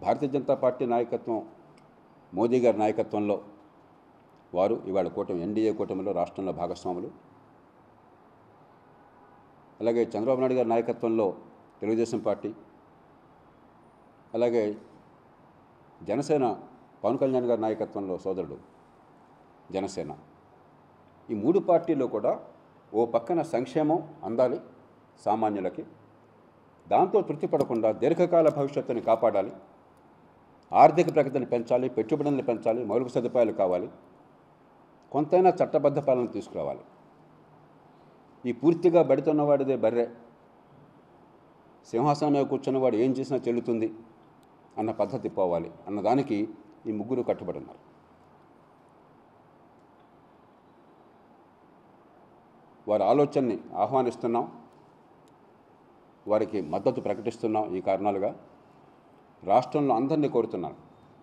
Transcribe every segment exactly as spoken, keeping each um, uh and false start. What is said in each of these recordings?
Bharatiya Janata party నాయకత్వం, మోదీ గారి నాయకత్వంలో వారు ఇవాళ కూటమి ఎన్డీఏ కూటమిలో రాష్ట్రంలో భాగస్వాములు. అలాగే చంద్రబాబు నాయుడు గారి నాయకత్వంలో తెలుగుదేశం పార్టీ, అలాగే జనసేన పవన్ కళ్యాణ్ గారి నాయకత్వంలో సోదరుడు జనసేన. ఈ మూడు పార్టీల్లో కూడా ఓ పక్కన సంక్షేమం అందాలి సామాన్యులకి, దాంతో తృప్తి పడకుండా దీర్ఘకాల భవిష్యత్తుని కాపాడాలి, ఆర్థిక ప్రగతిని పెంచాలి, పెట్టుబడులను పెంచాలి, మౌలిక సదుపాయాలు కావాలి, కొంతైనా చట్టబద్ధ పాలన తీసుకురావాలి. ఈ పూర్తిగా బడితున్నవాడిదే బర్రె, సింహాసనం మీద కూర్చున్నవాడు ఏం చేసినా చెల్లుతుంది అన్న పద్ధతి పోవాలి అన్నదానికి ఈ ముగ్గురు కట్టుబడి ఉన్నారు. వారి ఆలోచనని ఆహ్వానిస్తున్నాం, వారికి మద్దతు ప్రకటిస్తున్నాం. ఈ కారణాలుగా రాష్ట్రంలో అందరినీ కోరుతున్నాను,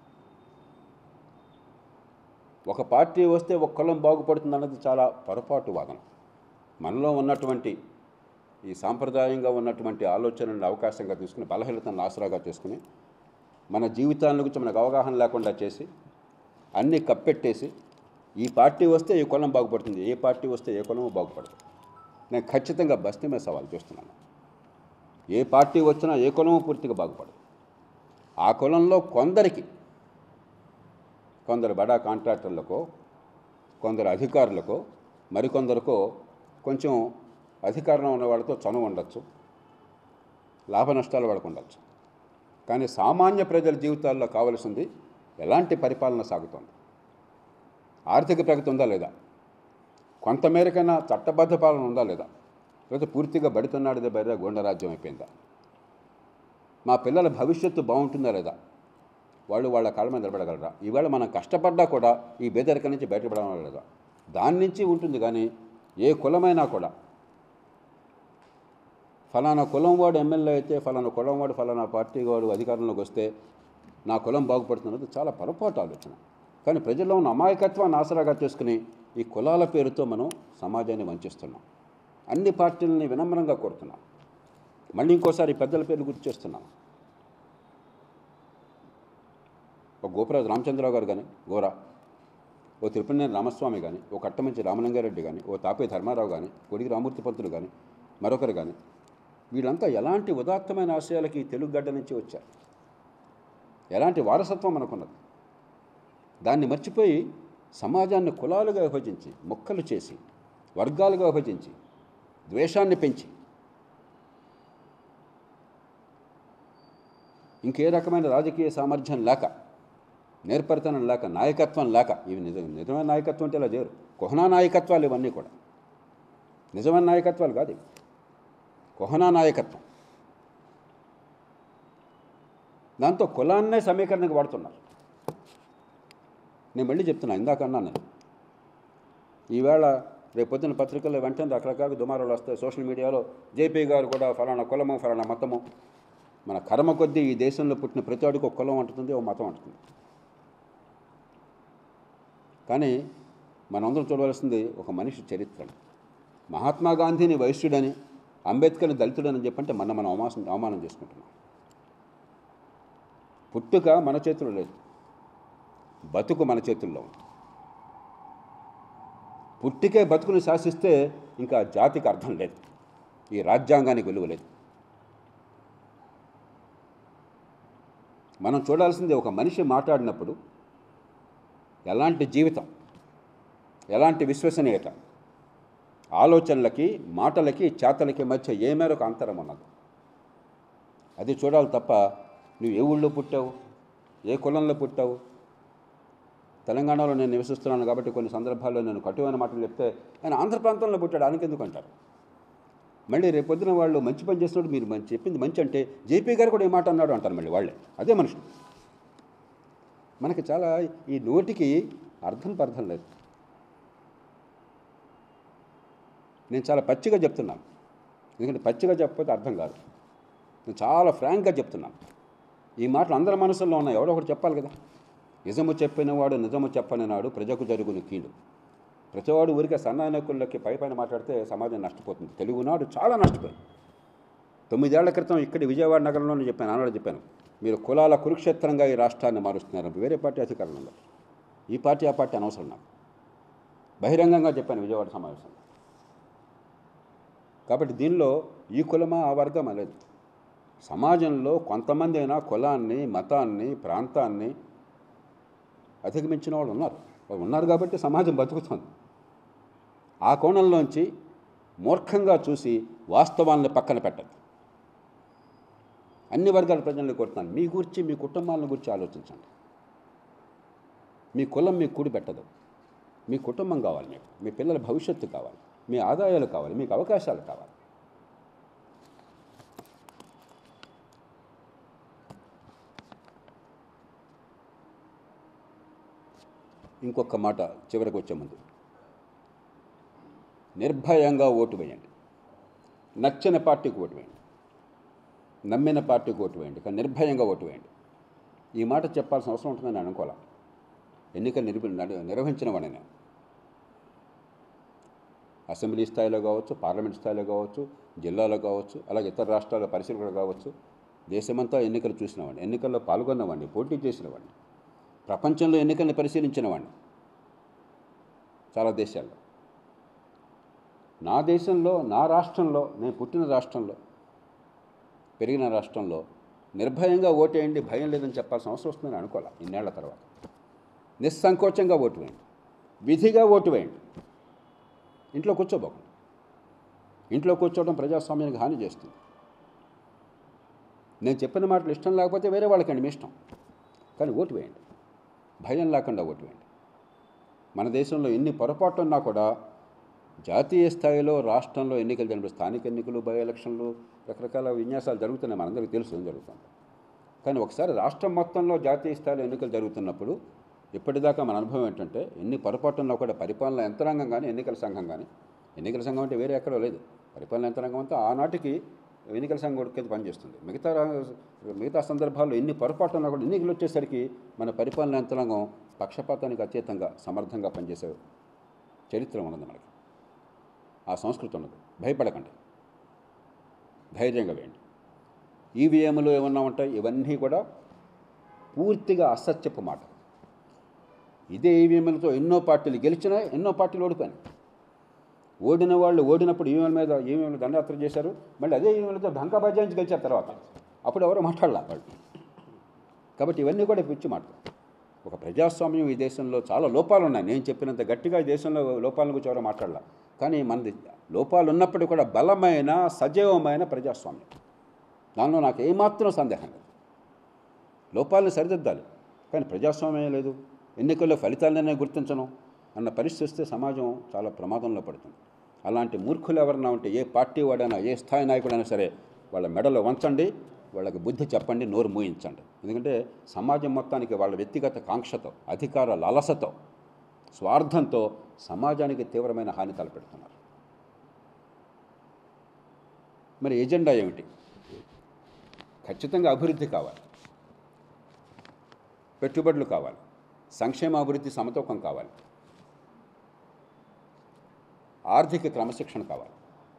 ఒక పార్టీ వస్తే ఒక కులం బాగుపడుతుంది అన్నది చాలా పొరపాటు వాదన. మనలో ఉన్నటువంటి ఈ సాంప్రదాయంగా ఉన్నటువంటి ఆలోచనలను అవకాశంగా తీసుకుని, బలహీనతను ఆసరాగా చేసుకుని, మన జీవితాల గురించి మనకు అవగాహన లేకుండా చేసి అన్నీ కప్పెట్టేసి ఈ పార్టీ వస్తే ఏ కులం బాగుపడుతుంది, ఏ పార్టీ వస్తే ఏ కులము బాగుపడదు. నేను ఖచ్చితంగా బస్తీ మీద సవాల్ చేస్తున్నాను. ఏ పార్టీ వచ్చినా ఏ కులము పూర్తిగా బాగుపడదు. ఆ కులంలో కొందరికి, కొందరు బడా కాంట్రాక్టర్లకో, కొందరు అధికారులకో, మరికొందరికో కొంచెం అధికారం ఉన్న వాళ్ళతో చనువు ఉండొచ్చు, లాభ నష్టాలు వాళ్ళకు ఉండొచ్చు. కానీ సామాన్య ప్రజల జీవితాల్లో కావలసింది ఎలాంటి పరిపాలన సాగుతోంది, ఆర్థిక ప్రగతి ఉందా లేదా, కొంతమేరకైనా చట్టబద్ధ పాలన ఉందా లేదా, లేకపోతే పూర్తిగా బడితున్నాడిదే బయట గూండారాజ్యం అయిపోయిందా, మా పిల్లల భవిష్యత్తు బాగుంటుందా లేదా, వాళ్ళు వాళ్ళ కాళ్ళ మీద నిలబడగలరా, ఈవేళ మనం కష్టపడ్డా కూడా ఈ బేదరిక నుంచి బయటపడడం లేదా, దాని నుంచి ఉంటుంది. కానీ ఏ కులమైనా కూడా ఫలానా కులం వాడు ఎమ్మెల్యే అయితే, ఫలానా కులం వాడు ఫలానా పార్టీ వాడు అధికారంలోకి వస్తే నా కులం బాగుపడుతున్నది చాలా పొరపాటు ఆలోచన. కానీ ప్రజల్లో ఉన్న అమాయకత్వాన్ని ఆసరాగా చేసుకుని ఈ కులాల పేరుతో మనం సమాజాన్ని వంచిస్తున్నాం. అన్ని పార్టీలని వినమ్రంగా కోరుతున్నాం. మళ్ళీ ఇంకోసారి పెద్దల పేర్లు గుర్తు చేస్తున్నాం. ఒక గోపరాజు రామచంద్రరావు గారు కానీ, గోరా, ఓ తిరుపతినేని రామస్వామి కానీ, ఓ కట్టమంచి రామలింగారెడ్డి కానీ, ఓ తాపే ధర్మారావు కానీ, కొడిగి రామూర్తి పంతులు కానీ, మరొకరు కానీ, వీళ్ళంతా ఎలాంటి ఉదాత్తమైన ఆశయాలకి తెలుగు గడ్డ నుంచి వచ్చారు. ఎలాంటి వారసత్వం మనకున్నది. దాన్ని మర్చిపోయి సమాజాన్ని కులాలుగా విభజించి, మొక్కలు చేసి, వర్గాలుగా విభజించి, ద్వేషాన్ని పెంచి, ఇంకే రకమైన రాజకీయ సామర్థ్యం లేక, నేర్పరితనం లేక, నాయకత్వం లేక, ఇవి నిజ నిజమైన నాయకత్వం అంటే ఇలా చేయరు. కుహనా నాయకత్వాలు ఇవన్నీ కూడా నిజమైన నాయకత్వాలు కాదు. ఇవి కుహనా నాయకత్వం. దాంతో కులాన్నే సమీకరణకు వాడుతున్నారు. నేను మళ్ళీ చెప్తున్నా, ఇందాకన్నా నేను ఈవేళ రేపు పొద్దున్న పత్రికల్లో వెంటనే రకరకాల దుమారాలు వస్తాయి. సోషల్ మీడియాలో జేపీ గారు కూడా ఫలానా కులము, ఫలానా మతము. మన కర్మ కొద్దీ ఈ దేశంలో పుట్టిన ప్రతి వాడికి ఒక కులం అంటుంది, ఒక మతం అంటుంది. కానీ మనందరం చూడవలసింది ఒక మనిషి చరిత్రను. మహాత్మా గాంధీని వైశ్యుడని, అంబేద్కర్ని దళితుడని చెప్పంటే మనం మనం అవమానం అవమానం చేసుకుంటున్నాం. పుట్టుక మన చేతుల్లో లేదు, బతుకు మన చేతుల్లో ఉంది. పుట్టికే బతుకుని శాసిస్తే ఇంకా జాతికి అర్థం లేదు, ఈ రాజ్యాంగానికి విలువ లేదు. మనం చూడాల్సింది ఒక మనిషి మాట్లాడినప్పుడు ఎలాంటి జీవితం, ఎలాంటి విశ్వసనీయత, ఆలోచనలకి, మాటలకి, చేతలకి మధ్య ఏ మేరకు అంతరం ఉన్నది, అది చూడాలి తప్ప నువ్వు ఏ ఊళ్ళో పుట్టావు, ఏ కులంలో పుట్టావు. తెలంగాణలో నేను నివసిస్తున్నాను కాబట్టి కొన్ని సందర్భాల్లో నేను కటువైన మాటలు చెప్తే ఆయన ఆంధ్ర ప్రాంతంలో పుట్టాడు ఆయనకి ఎందుకు అంటారు. మళ్ళీ రేపొద్దున వాళ్ళు మంచి పని చేసినప్పుడు మీరు మంచి చెప్పింది మంచి అంటే జేపీ గారు కూడా ఏ మాట అన్నాడు అంటారు మళ్ళీ వాళ్ళే. అదే మనుషులు. మనకి చాలా ఈ నోటికి అర్థం పర్థం లేదు. నేను చాలా పచ్చిగా చెప్తున్నాను, ఎందుకంటే పచ్చిగా చెప్పకపోతే అర్థం కాదు. నేను చాలా ఫ్రాంక్గా చెప్తున్నాను. ఈ మాటలు అందరి మనసుల్లో ఉన్నాయి, ఎవడో ఒకటి చెప్పాలి కదా. నిజము చెప్పినవాడు నిజము చెప్పనినాడు ప్రజకు జరుగుని కీడు. ప్రతివాడు ఊరికే సన్నాయకులకి పై పైన మాట్లాడితే సమాజం నష్టపోతుంది. తెలుగునాడు చాలా నష్టపోయింది. తొమ్మిదేళ్ల క్రితం ఇక్కడ విజయవాడ నగరంలోనే చెప్పాను, ఆనాడు చెప్పాను, మీరు కులాల కురుక్షేత్రంగా ఈ రాష్ట్రాన్ని మారుస్తున్నారు. వేరే పార్టీ అధికారంలో ఉండదు. ఈ పార్టీ ఆ పార్టీ అనవసరం నాకు. బహిరంగంగా చెప్పాను విజయవాడ సమావేశంలో. కాబట్టి దీనిలో ఈ కులమా ఆ వర్గమా లేదు. సమాజంలో కొంతమంది అయినా కులాన్ని, మతాన్ని, ప్రాంతాన్ని అధిగమించిన వాళ్ళు ఉన్నారు. వాళ్ళు ఉన్నారు కాబట్టి సమాజం బతుకుతుంది. ఆ కోణంలోంచి మూర్ఖంగా చూసి వాస్తవాలను పక్కన పెట్టదు. అన్ని వర్గాల ప్రజల్ని కోరుతున్నాను, మీ గురించి, మీ కుటుంబాలను గురించి ఆలోచించండి. మీ కులం మీకు కూడి పెట్టదు. మీ కుటుంబం కావాలి, మీకు మీ పిల్లల భవిష్యత్తు కావాలి, మీ ఆదాయాలు కావాలి, మీకు అవకాశాలు కావాలి. ఇంకొక మాట చివరికి వచ్చే ముందు, నిర్భయంగా ఓటు వేయండి. నచ్చిన పార్టీకి ఓటు వేయండి, నమ్మిన పార్టీకి ఓటు వేయండి, కానీ నిర్భయంగా ఓటు వేయండి. ఈ మాట చెప్పాల్సిన అవసరం ఉంటుందని నేను అనుకోవాలి. ఎన్నికలు నిర్వ నిర్వహించిన వాడిని నేను. అసెంబ్లీ స్థాయిలో కావచ్చు, పార్లమెంట్ స్థాయిలో కావచ్చు, జిల్లాలో కావచ్చు, అలాగే ఇతర రాష్ట్రాల పరిశీలకులు కావచ్చు, దేశమంతా ఎన్నికలు చూసినవాడిని, ఎన్నికల్లో పాల్గొన్నవాడిని, పోటీ చేసినవాడిని, ప్రపంచంలో ఎన్నికల్ని పరిశీలించిన వాడిని చాలా దేశాల్లో. నా దేశంలో, నా రాష్ట్రంలో, నేను పుట్టిన రాష్ట్రంలో, పెరిగిన రాష్ట్రంలో నిర్భయంగా ఓటేయండి, భయం లేదని చెప్పాల్సిన అవసరం వస్తుందని అనుకోవాలి. ఇన్నేళ్ల తర్వాత నిస్సంకోచంగా ఓటు వేయండి, విధిగా ఓటు వేయండి. ఇంట్లో కూర్చోబోకండి. ఇంట్లో కూర్చోవడం ప్రజాస్వామ్యానికి హాని చేస్తుంది. నేను చెప్పిన మాటలు ఇష్టం లేకపోతే వేరే వాళ్ళకండి, మీ ఇష్టం. కానీ ఓటు వేయండి, భయం లేకుండా ఓటు వేయండి. మన దేశంలో ఎన్ని పొరపాట్లు ఉన్నా కూడా జాతీయ స్థాయిలో, రాష్ట్రంలో ఎన్నికలు జరిగిన స్థానిక ఎన్నికలు, బై ఎలక్షన్లు, రకరకాల విన్యాసాలు జరుగుతున్నాయి, మనందరికీ తెలుసు ఏం జరుగుతుంది. కానీ ఒకసారి రాష్ట్రం మొత్తంలో జాతీయ స్థాయిలో ఎన్నికలు జరుగుతున్నప్పుడు ఇప్పటిదాకా మన అనుభవం ఏంటంటే, ఎన్ని పొరపాట్లు ఉన్నా కూడా పరిపాలన యంత్రాంగం కానీ, ఎన్నికల సంఘం కానీ, ఎన్నికల సంఘం అంటే వేరే ఎక్కడో లేదు, పరిపాలన యంత్రాంగం అంతా ఆనాటికి ఎన్నికల సంఘం ఉడికేది పనిచేస్తుంది. మిగతా మిగతా సందర్భాల్లో ఎన్ని పొరపాట్లు ఉన్నా కూడా ఎన్నికలు వచ్చేసరికి మన పరిపాలన యంత్రాంగం పక్షపాతానికి అతీతంగా సమర్థంగా పనిచేసే చరిత్ర ఉన్నది మనకి. ఆ సంస్కృతి ఉన్నది. భయపడకండి, ధైర్యంగా వేయండి. ఈవీఎంలు ఏమన్నా ఉంటాయి, ఇవన్నీ కూడా పూర్తిగా అసత్యపు మాట. ఇదే ఈవీఎంలతో ఎన్నో పార్టీలు గెలిచినాయి, ఎన్నో పార్టీలు ఓడిపోయినాయి. ఓడిన వాళ్ళు ఓడినప్పుడు ఈవీఎంల మీద ఈవీఎంలు దండయాత్ర చేశారు, మళ్ళీ అదే ఈవీఎంలతో ఢంకాబాజాయించి గెలిచారు తర్వాత. అప్పుడు ఎవరో మాట్లాడాల వాళ్ళు. కాబట్టి ఇవన్నీ కూడా పిచ్చి మాట. ఒక ప్రజాస్వామ్యం ఈ దేశంలో చాలా లోపాలు ఉన్నాయి. నేను చెప్పినంత గట్టిగా ఈ దేశంలో లోపాలను గురించి ఎవరో మాట్లాడాల. కానీ మనది లోపాలు ఉన్నప్పటికీ కూడా బలమైన, సజీవమైన ప్రజాస్వామ్యం. దానిలో నాకు ఏమాత్రం సందేహం లేదు. లోపాలను సరిదిద్దాలి, కానీ ప్రజాస్వామ్యం లేదు, ఎన్నికల్లో ఫలితాలనే గుర్తించను అన్న పరిస్థితి వస్తే సమాజం చాలా ప్రమాదంలో పడుతుంది. అలాంటి మూర్ఖులు ఎవరన్నా ఉంటే, ఏ పార్టీ వాడైనా, ఏ స్థాయి నాయకుడైనా సరే, వాళ్ళ మెడలో వంచండి, వాళ్ళకి బుద్ధి చెప్పండి, నోరు మూయించండి. ఎందుకంటే సమాజం మొత్తానికి వాళ్ళ వ్యక్తిగత కాంక్షతో, అధికార లాలసతో, స్వార్థంతో సమాజానికి తీవ్రమైన హాని తలపెడుతున్నారు. మరి ఎజెండా ఏమిటి? ఖచ్చితంగా అభివృద్ధి కావాలి, పెట్టుబడులు కావాలి, సంక్షేమ అభివృద్ధి సమతూకం కావాలి, ఆర్థిక క్రమశిక్షణ కావాలి.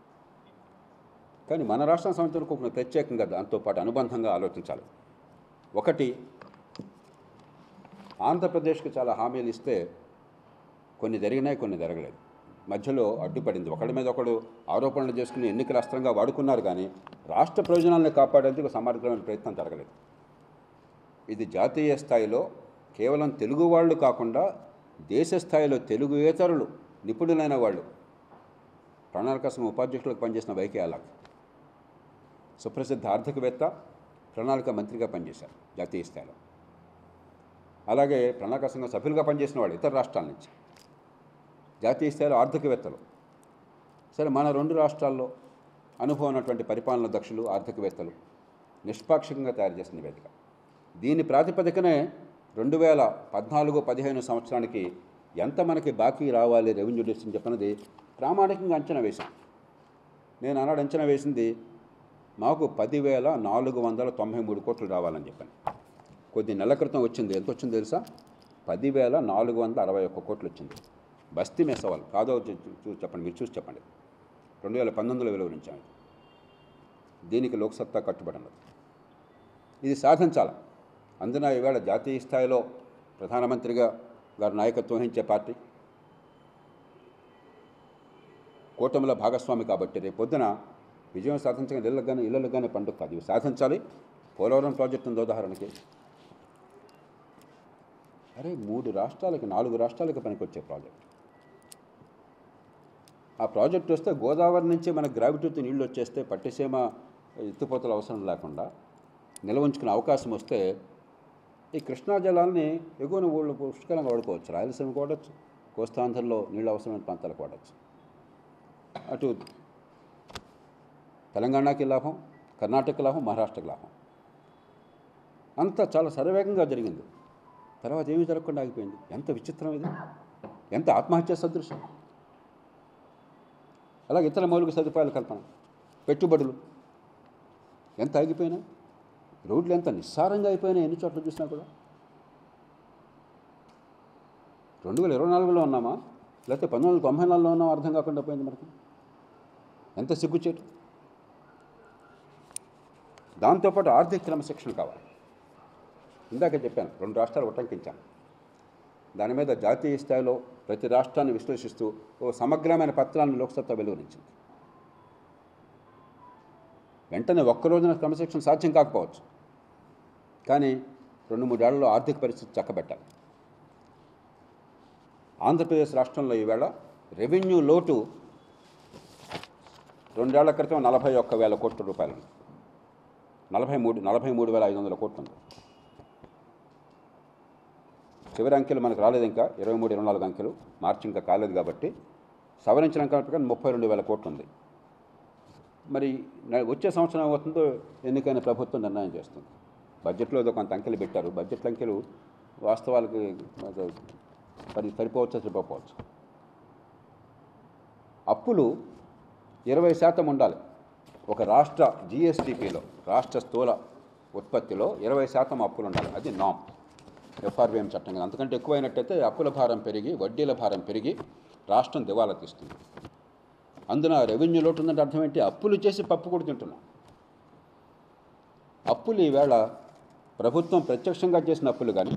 కానీ మన రాష్ట్ర సంస్థలకు ఒక ప్రత్యేకంగా దాంతోపాటు అనుబంధంగా ఆలోచించాలి. ఒకటి, ఆంధ్రప్రదేశ్కి చాలా హామీలు ఇస్తే కొన్ని జరిగినాయి, కొన్ని జరగలేదు. మధ్యలో అడ్డుపడింది. ఒకళ్ళ మీద ఒకడు ఆరోపణలు చేసుకుని ఎన్నికల అస్త్రంగా వాడుకున్నారు, కానీ రాష్ట్ర ప్రయోజనాలను కాపాడేందుకు సమగ్రమైన ప్రయత్నం జరగలేదు. ఇది జాతీయ స్థాయిలో కేవలం తెలుగు వాళ్ళు కాకుండా దేశ స్థాయిలో తెలుగుయేతరులు, నిపుణులైన వాళ్ళు, ప్రణాళిక సంఘం ఉపాధ్యక్షులకు పనిచేసిన వైకే అలాగ్, సుప్రసిద్ధ ఆర్థికవేత్త, ప్రణాళిక మంత్రిగా పనిచేశారు జాతీయ స్థాయిలో. అలాగే ప్రణాళిక సంఘం సభ్యులుగా పనిచేసిన వాళ్ళు ఇతర రాష్ట్రాల నుంచి, జాతీయ స్థాయిలో ఆర్థికవేత్తలు. సరే, మన రెండు రాష్ట్రాల్లో అనుభవం ఉన్నటువంటి పరిపాలన దక్షులు, ఆర్థికవేత్తలు నిష్పాక్షికంగా తయారు చేసిన నివేదిక. దీని ప్రాతిపదికనే రెండు వేల పద్నాలుగు పదిహేను సంవత్సరానికి ఎంత మనకి బాకీ రావాలి రెవెన్యూ డిస్ట్రిక్ట్ చెప్పినది ప్రామాణికంగా అంచనా వేశాం. నేను ఆనాడు అంచనా వేసింది మాకు పదివేల నాలుగు వందల తొంభై మూడు కోట్లు రావాలని చెప్పాను. కొద్ది నెలల క్రితం వచ్చింది. ఎంత వచ్చింది తెలుసా? పదివేల నాలుగు వందల అరవై ఒక్క కోట్లు వచ్చింది. బస్తీ మే సవాల్ కాదో చూసి చెప్పండి, మీరు చూసి చెప్పండి. రెండు వేల పంతొమ్మిదిలో విలువరించాము. దీనికి లోక్సత్తా కట్టుబడి ఉన్నది. ఇది సాధించాలి. అందున ఈవేళ జాతీయ స్థాయిలో ప్రధానమంత్రిగా గారు నాయకత్వం వహించే పార్టీ కూటమిలో భాగస్వామి కాబట్టి రేపు పొద్దున విజయం సాధించగా ఇళ్ళకు కానీ ఇళ్ళకు కానీ పండుగ కాదు, ఇవి సాధించాలి. పోలవరం ప్రాజెక్టు ఉంది ఉదాహరణకి. అరే మూడు రాష్ట్రాలకి నాలుగు రాష్ట్రాలకి పనికొచ్చే ప్రాజెక్ట్. ఆ ప్రాజెక్టు వస్తే గోదావరి నుంచి మనకు గ్రావిటీతో నీళ్ళు వచ్చేస్తే పట్టిసీమ ఎత్తిపోతల అవసరం లేకుండా నిల్వ ఉంచుకునే అవకాశం వస్తే ఈ కృష్ణా జలాల్ని ఎగువన ఊళ్ళో పుష్కలంగా వాడుకోవచ్చు. రాయలసీమకు వాడచ్చు, కోస్తాంధ్రలో నీళ్ళు అవసరమైన ప్రాంతాలకు వాడచ్చు. అటు తెలంగాణకి లాభం, కర్ణాటక లాభం, మహారాష్ట్రకి లాభం. అంతా చాలా శరవేగంగా జరిగింది. తర్వాత ఏమీ జరగకుండా ఆగిపోయింది. ఎంత విచిత్రం ఇది, ఎంత ఆత్మహత్య సదృశ్యం. అలాగే ఇతర మౌలిక సదుపాయాల కల్పన, పెట్టుబడులు ఎంత ఆగిపోయినాయి, రోడ్లు ఎంత నిస్సారంగా అయిపోయినాయి ఎన్ని చోట్ల చూసినా కూడా. రెండు వేల ఇరవై నాలుగులో ఉన్నామా లేకపోతే పంతొమ్మిది వందల తొంభై నాలుగులో ఉన్నామా అర్థం కాకుండా పోయింది మనకి. ఎంత సిగ్గుచేటు. దాంతోపాటు ఆర్థిక క్రమశిక్షణ కావాలి. ఇందాక చెప్పాను, రెండు రాష్ట్రాలు ఉటంకించాను. దాని మీద జాతీయ స్థాయిలో ప్రతి రాష్ట్రాన్ని విశ్లేషిస్తూ ఓ సమగ్రమైన పత్రాన్ని లోక్సత్తా వెలువరించింది. వెంటనే ఒక్కరోజున క్రమశిక్షణ సాధ్యం కాకపోవచ్చు, కానీ రెండు మూడేళ్లలో ఆర్థిక పరిస్థితి చక్కబెట్టాలి. ఆంధ్రప్రదేశ్ రాష్ట్రంలో ఈవేళ రెవెన్యూ లోటు రెండేళ్ల క్రితం నలభై ఒక్క వేల కోట్ల రూపాయలు, నలభై మూడు నలభై మూడు వేల ఐదు వందల కోట్లు ఉంది. చివరి అంకెలు మనకు రాలేదు, ఇంకా ఇరవై మూడు ఇరవై నాలుగు అంకెలు మార్చి ఇంకా కాలేదు కాబట్టి సవరించిన అంకెల ప్రకారం ముప్పై రెండు వేల కోట్లు ఉంది. మరి వచ్చే సంవత్సరం అవుతుందో ఎన్నికైన ప్రభుత్వం నిర్ణయం చేస్తుంది. బడ్జెట్లో ఏదో కొంత అంకెలు పెట్టారు. బడ్జెట్ అంకెలు వాస్తవాలకి పరి సరిపోవచ్చు సరిపోవచ్చు. అప్పులు ఇరవై శాతం ఉండాలి. ఒక రాష్ట్ర జిఎస్డిపిలో, రాష్ట్ర స్థూల ఉత్పత్తిలో ఇరవై శాతం అప్పులు ఉండాలి. అది నామ్, ఎఫ్ఆర్బిఎం చట్టం కదా. అంతకంటే ఎక్కువైనట్టయితే అప్పుల భారం పెరిగి, వడ్డీల భారం పెరిగి రాష్ట్రం దివాలా తీస్తుంది. అందున రెవెన్యూ లోటు ఉందంటే అర్థం ఏంటి? అప్పులు చేసి పప్పు కూడా తింటున్నాం. అప్పులు ఈవేళ ప్రభుత్వం ప్రత్యక్షంగా చేసిన అప్పులు కానీ,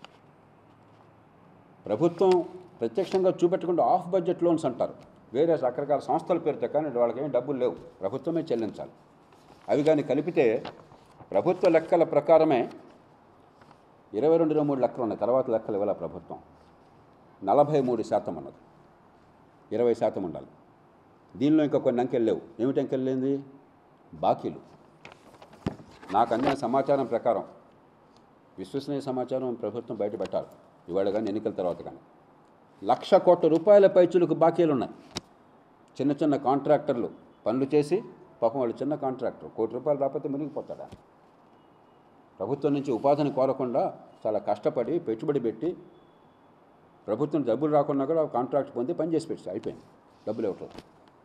ప్రభుత్వం ప్రత్యక్షంగా చూపెట్టకుండా ఆఫ్ బడ్జెట్ లోన్స్ అంటారు, వేరే రకరకాల సంస్థల పేరుతో, కానీ వాళ్ళకి ఏం డబ్బులు లేవు, ప్రభుత్వమే చెల్లించాలి. అవి కానీ కలిపితే ప్రభుత్వ లెక్కల ప్రకారమే ఇరవై రెండు ఇరవై మూడు లెక్కలు ఉన్నాయి. తర్వాత లెక్కలు ఇవ్వాలి ప్రభుత్వం. నలభై మూడు శాతం అన్నది, ఇరవై శాతం ఉండాలి. దీనిలో ఇంకా కొన్ని అంకెలు లేవు. ఏమిటి అంకెలు లేనిది? బాకీలు. నాకు అందిన సమాచారం ప్రకారం, విశ్వసనీయ సమాచారం ప్రభుత్వం బయట పెట్టాలి ఇవాళ కానీ ఎన్నికల తర్వాత కానీ, లక్ష కోట్ల రూపాయల పైచులకు బాకీలు ఉన్నాయి. చిన్న చిన్న కాంట్రాక్టర్లు పనులు చేసి, పాపం వాళ్ళు చిన్న కాంట్రాక్టర్ కోటి రూపాయలు రాకపోతే మునిగిపోతాడా? ప్రభుత్వం నుంచి ఉపాధిని కోరకుండా చాలా కష్టపడి పెట్టుబడి పెట్టి ప్రభుత్వం డబ్బులు రాకుండా కూడా కాంట్రాక్ట్ పొంది పని చేసి పెట్టి అయిపోయింది, డబ్బులు ఇవ్వట్లేదు.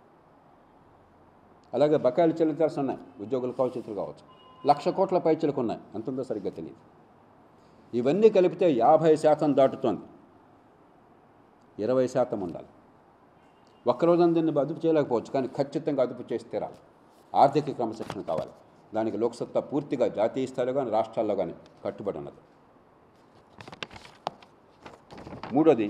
అలాగే బకాయిలు చెల్లించాల్సి ఉన్నాయి, ఉద్యోగులు కావచ్చు, కావచ్చు. లక్ష కోట్ల పైచలకు ఉన్నాయి, ఎంత ఉందో సరిగ్గా తెలియదు. ఇవన్నీ కలిపితే యాభై శాతం దాటుతోంది. ఇరవై శాతం ఉండాలి. ఒక్కరోజు దీన్ని అదుపు చేయలేకపోవచ్చు, కానీ ఖచ్చితంగా అదుపు చేసి తీరాలి. ఆర్థిక క్రమశిక్షణ కావాలి. దానికి లోక్సత్తా పూర్తిగా జాతీయ స్థాయిలో కానీ రాష్ట్రాల్లో కానీ కట్టుబడి ఉన్నది. మూడోది,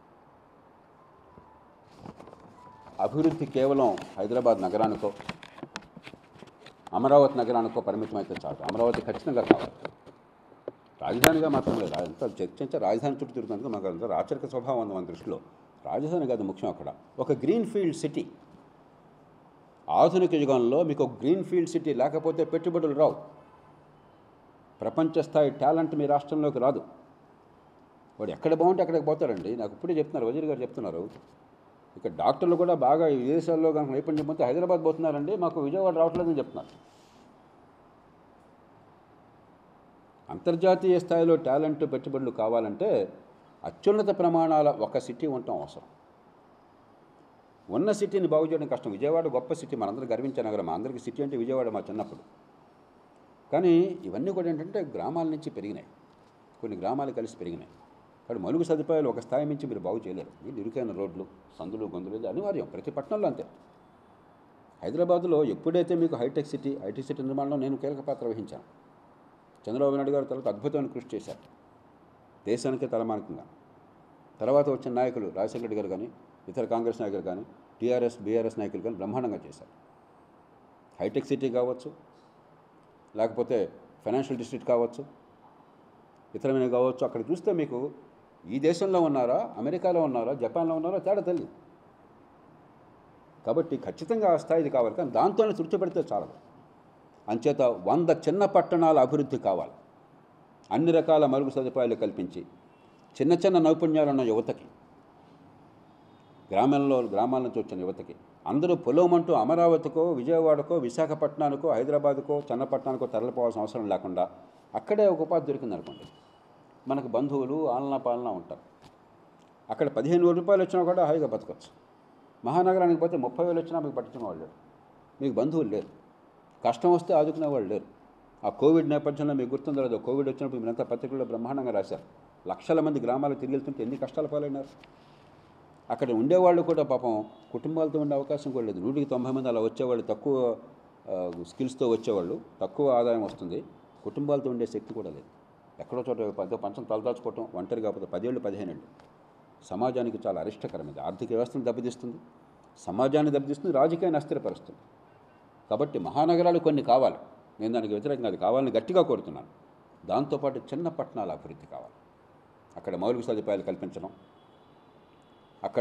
అభివృద్ధి కేవలం హైదరాబాద్ నగరానికో అమరావతి నగరానికో పరిమితం అయితే చాలు. అమరావతి ఖచ్చితంగా కావాలి. రాజధానిగా మాత్రం లేదు. అంతా చర్చించే రాజధాని చుట్టూ తిరుగుతుంది. మాకు అంతా రాచరిక స్వభావం ఉంది మన దృష్టిలో. రాజధాని కాదు ముఖ్యం. అక్కడ ఒక గ్రీన్ ఫీల్డ్ సిటీ, ఆధునిక యుగంలో మీకు ఒక గ్రీన్ ఫీల్డ్ సిటీ లేకపోతే పెట్టుబడులు రావు. ప్రపంచ స్థాయి టాలెంట్ మీ రాష్ట్రంలోకి రాదు. వాడు ఎక్కడ బాగుంటే అక్కడికి పోతారండి. నాకు ఇప్పుడే చెప్తున్నారు, వజీర్ గారు చెప్తున్నారు, ఇక డాక్టర్లు కూడా బాగా విదేశాల్లో కనుక నైపుణ్యం పొందితే హైదరాబాద్ పోతున్నారండి, మాకు విజయవాడ రావట్లేదని చెప్తున్నారు. అంతర్జాతీయ స్థాయిలో టాలెంట్ పెట్టుబడులు కావాలంటే అత్యున్నత ప్రమాణాల ఒక సిటీ ఉండటం అవసరం. ఉన్న సిటీని బాగు చేయడం కష్టం. విజయవాడ గొప్ప సిటీ, మనందరూ గర్వించే నగరం. మా అందరికీ సిటీ అంటే విజయవాడ మా చిన్నప్పుడు. కానీ ఇవన్నీ కూడా ఏంటంటే గ్రామాల నుంచి పెరిగినాయి, కొన్ని గ్రామాలు కలిసి పెరిగినాయి. కాబట్టి మలుగు సదుపాయాలు ఒక స్థాయి నుంచి మీరు బాగు చేయలేరు. మీరు ఇరుకైన రోడ్లు, సందులు, గొంతులు అనివార్యం ప్రతి పట్టణంలో. అంతే. హైదరాబాద్లో ఎప్పుడైతే మీకు హైటెక్ సిటీ, ఐటీ సిటీ నిర్మాణంలో నేను కీలక పాత్ర వహించాను. చంద్రబాబు నాయుడు గారు తర్వాత అద్భుతమైన కృషి చేశారు దేశానికి తలమానికంగా. తర్వాత వచ్చిన నాయకులు రాజశేఖర రెడ్డి గారు కానీ ఇతర కాంగ్రెస్ నాయకులు కానీ టీఆర్ఎస్ బీఆర్ఎస్ నాయకులు కానీ బ్రహ్మాండంగా చేశారు. హైటెక్ సిటీ కావచ్చు, లేకపోతే ఫైనాన్షియల్ డిస్ట్రిక్ట్ కావచ్చు, ఇతరమైనవి కావచ్చు. అక్కడ చూస్తే మీకు ఈ దేశంలో ఉన్నారా, అమెరికాలో ఉన్నారా, జపాన్లో ఉన్నారా తేడా తెలియదు. కాబట్టి ఖచ్చితంగా ఆ స్థాయిది కావాలి, కానీ దాంతోనే తృప్తిపడితే చాలదు. అంచేత వంద చిన్న పట్టణాల అభివృద్ధి కావాలి. అన్ని రకాల మరుగు సదుపాయాలు కల్పించి చిన్న చిన్న నైపుణ్యాలు ఉన్న యువతకి, గ్రామంలో గ్రామాల నుంచి వచ్చిన యువతకి అందరూ పొలమంటూ అమరావతికో, విజయవాడకో, విశాఖపట్నానికో, హైదరాబాద్కో, చన్నపట్నానికో తరలిపోవాల్సిన అవసరం లేకుండా అక్కడే ఒక ఉపాధి దొరికింది అనుకోండి. మనకు బంధువులు ఆలనా పాలన ఉంటారు. అక్కడ పదిహేను వేల రూపాయలు వచ్చినా కూడా హాయిగా బతకొచ్చు. మహానగరానికి పోతే ముప్పై వేలు వచ్చినా మీకు పట్టించిన వాళ్ళు లేరు, మీకు బంధువులు లేరు, కష్టం వస్తే ఆదుకునే వాళ్ళు లేరు. ఆ కోవిడ్ నేపథ్యంలో మీకు గుర్తుందో లేదో, కోవిడ్ వచ్చినప్పుడు మీరంతా పత్రికల్లో బ్రహ్మాండంగా రాశారు. లక్షల మంది గ్రామాలకు తిరిగి వెళ్తుంటే ఎన్ని కష్టాలు పాలైనారు. అక్కడ ఉండేవాళ్ళు కూడా పాపం కుటుంబాలతో ఉండే అవకాశం కూడా లేదు. నూటికి తొంభై మంది అలా వచ్చేవాళ్ళు, తక్కువ స్కిల్స్తో వచ్చేవాళ్ళు, తక్కువ ఆదాయం వస్తుంది, కుటుంబాలతో ఉండే శక్తి కూడా లేదు. ఎక్కడో చోట పదో పంచం తలదాచుకోవటం, ఒంటరి కాకపోతే పదేళ్ళు పదిహేను ఏళ్ళు సమాజానికి చాలా అరిష్టకరమైనది. ఆర్థిక వ్యవస్థను దెబ్బతీస్తుంది, సమాజాన్ని దెబ్బతీస్తుంది, రాజకీయాన్ని అస్థిరపరుస్తుంది. కాబట్టి మహానగరాలు కొన్ని కావాలి, నేను దానికి వ్యతిరేకంగా అది కావాలని గట్టిగా కోరుతున్నాను. దాంతోపాటు చిన్న పట్టణాల అభివృద్ధి కావాలి. అక్కడ మౌలిక సదుపాయాలు కల్పించడం, అక్కడ